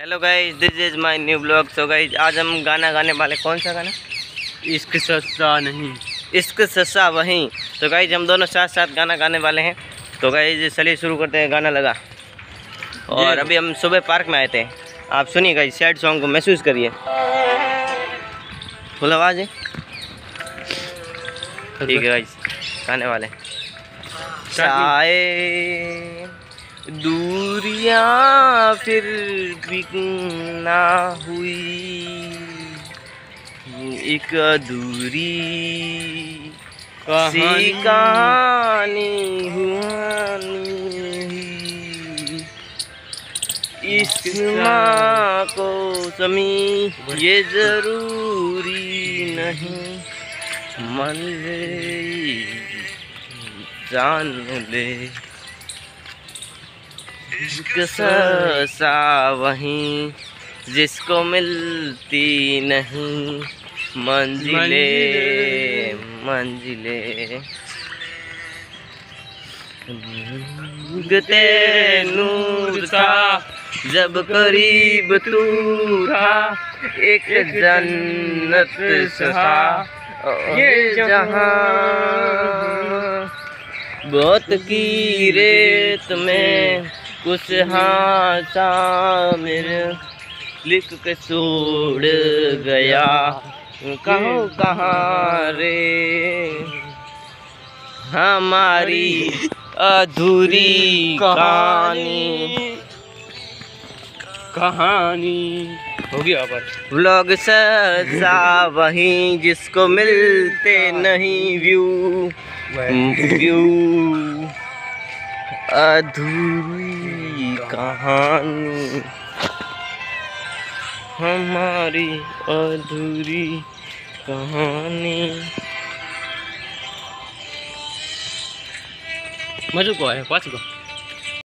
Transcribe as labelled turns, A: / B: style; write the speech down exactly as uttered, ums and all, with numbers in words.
A: Hello guys, this is my new blog. So guys, आज हम गाना गाने वाले। कौन सा गाना?
B: इश्क सस्ता नहीं,
A: इश्क सस्ता वहीं। तो गाइस, हम दोनों साथ साथ गाना गाने वाले हैं। तो गाइस, चलिए शुरू करते हैं। गाना लगा। और अभी हम सुबह पार्क में आए थे। आप सुनिए गाइस, सैड सॉन्ग को महसूस करिए। फुल आवाज है, ठीक है गाइस, गाने वाले। चाहे दूरियां फिर भी ना हुई, एक अधूरी सी कहानी हुई। इस माँ को समी ये जरूरी नहीं, मन जान ले। इश्क ससा वहीं जिसको मिलती नहीं, मंजिले मंजिले। गते नूर था जब करीब तू था, एक जन्नत सा ये जहां। बहुत की रेत में कुछ हाथा मेरे लिख के छोड़ गया, कहो कहाँ रे हमारी अधूरी कहानी।
B: कहानी हो गया पर
A: व्लॉग सजा वहीं जिसको मिलते नहीं व्यू व्यू। अधूरी कहानी हमारी अधूरी कहानी।
B: मजू को है पाँच को।